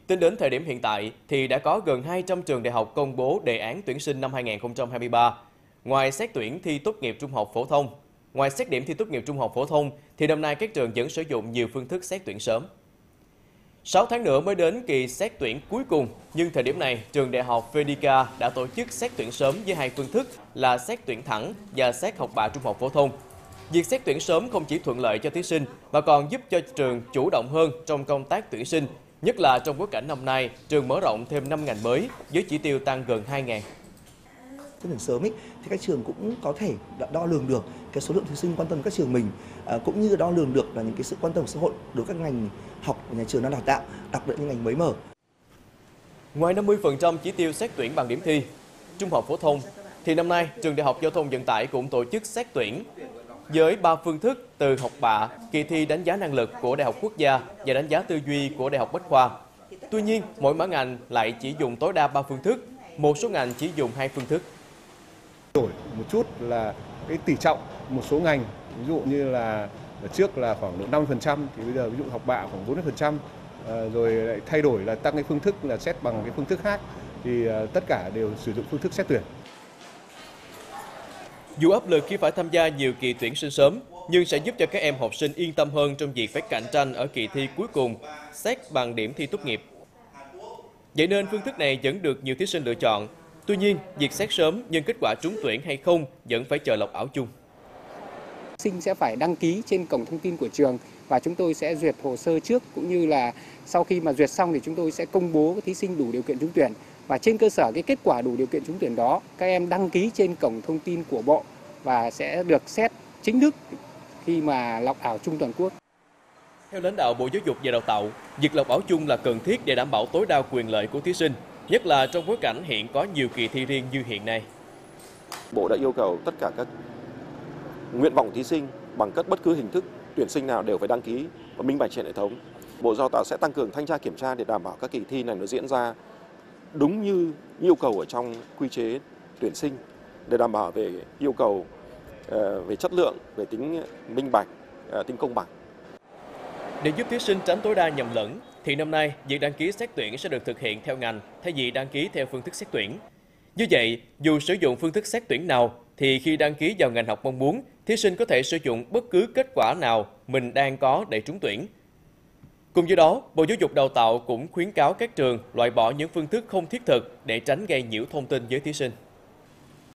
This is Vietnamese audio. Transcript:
Tính đến thời điểm hiện tại thì đã có gần 200 trường đại học công bố đề án tuyển sinh năm 2023. Ngoài xét tuyển thi tốt nghiệp trung học phổ thông, ngoài xét điểm thi tốt nghiệp trung học phổ thông thì năm nay các trường vẫn sử dụng nhiều phương thức xét tuyển sớm. 6 tháng nữa mới đến kỳ xét tuyển cuối cùng, nhưng thời điểm này, trường đại học Phenica đã tổ chức xét tuyển sớm với hai phương thức là xét tuyển thẳng và xét học bạ trung học phổ thông. Việc xét tuyển sớm không chỉ thuận lợi cho thí sinh mà còn giúp cho trường chủ động hơn trong công tác tuyển sinh, nhất là trong bối cảnh năm nay, trường mở rộng thêm 5 ngành mới với chỉ tiêu tăng gần 2.000. Xét tuyển sớm thì các trường cũng có thể đo lường được cái số lượng thí sinh quan tâm các trường mình, cũng như đo lường được là những cái sự quan tâm của xã hội đối với các ngành học của nhà trường đang đào tạo, đặc biệt những ngành mới mở. Ngoài 50% chỉ tiêu xét tuyển bằng điểm thi trung học phổ thông, thì năm nay trường Đại học Giao thông Vận tải cũng tổ chức xét tuyển với 3 phương thức từ học bạ, kỳ thi đánh giá năng lực của Đại học Quốc gia và đánh giá tư duy của Đại học Bách khoa. Tuy nhiên, mỗi mã ngành lại chỉ dùng tối đa 3 phương thức, một số ngành chỉ dùng 2 phương thức. Đổi một chút là cái tỷ trọng một số ngành, ví dụ như là trước là khoảng độ 50% thì bây giờ ví dụ học bạ khoảng 40%, rồi lại thay đổi là tăng cái phương thức là xét bằng cái phương thức khác, thì tất cả đều sử dụng phương thức xét tuyển. Dù áp lực khi phải tham gia nhiều kỳ tuyển sinh sớm, nhưng sẽ giúp cho các em học sinh yên tâm hơn trong việc phải cạnh tranh ở kỳ thi cuối cùng, xét bằng điểm thi tốt nghiệp. Vậy nên phương thức này vẫn được nhiều thí sinh lựa chọn. Tuy nhiên, việc xét sớm nhưng kết quả trúng tuyển hay không vẫn phải chờ lọc ảo chung. Sinh sẽ phải đăng ký trên cổng thông tin của trường và chúng tôi sẽ duyệt hồ sơ trước, cũng như là sau khi mà duyệt xong thì chúng tôi sẽ công bố thí sinh đủ điều kiện trúng tuyển, và trên cơ sở cái kết quả đủ điều kiện trúng tuyển đó, các em đăng ký trên cổng thông tin của Bộ và sẽ được xét chính thức khi mà lọc ảo chung toàn quốc. Theo lãnh đạo Bộ Giáo dục và Đào tạo, việc lọc ảo chung là cần thiết để đảm bảo tối đa quyền lợi của thí sinh, nhất là trong bối cảnh hiện có nhiều kỳ thi riêng như hiện nay. Bộ đã yêu cầu tất cả các nguyện vọng thí sinh bằng bất cứ hình thức tuyển sinh nào đều phải đăng ký và minh bạch trên hệ thống. Bộ Giáo tạo sẽ tăng cường thanh tra kiểm tra để đảm bảo các kỳ thi này nó diễn ra đúng như yêu cầu ở trong quy chế tuyển sinh, để đảm bảo về yêu cầu về chất lượng, về tính minh bạch, tính công bằng. Để giúp thí sinh tránh tối đa nhầm lẫn, thì năm nay việc đăng ký xét tuyển sẽ được thực hiện theo ngành thay vì đăng ký theo phương thức xét tuyển. Như vậy, dù sử dụng phương thức xét tuyển nào, thì khi đăng ký vào ngành học mong muốn, thí sinh có thể sử dụng bất cứ kết quả nào mình đang có để trúng tuyển. Cùng với đó, Bộ Giáo dục Đào tạo cũng khuyến cáo các trường loại bỏ những phương thức không thiết thực để tránh gây nhiễu thông tin với thí sinh.